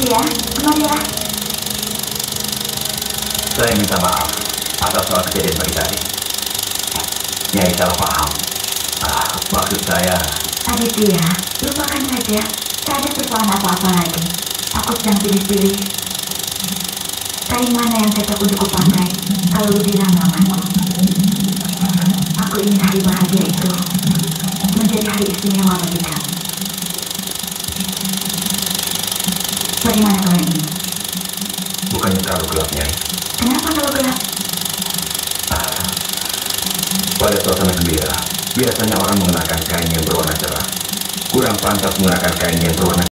Ya, kemarilah. Saya minta maaf atas soal kejadian pagi tadi. Nyai salah paham. Maksud saya... Aditya, lupakan saja. Tak ada persoalan apa-apa lagi. Aku sedang pilih-pilih kain mana yang cocok untuk kupakai kalau Ludina melamar. Aku ingin hari bahagia itu menjadi hari istimewa bagi kamu. Bagaimana kalau ini? Bukannya terlalu gelap, Nyai? Kenapa kalau gelap? Pada suasana gembira, biasanya orang mengenakan kain yang berwarna cerah. Kurang pantas mengenakan kain yang berwarna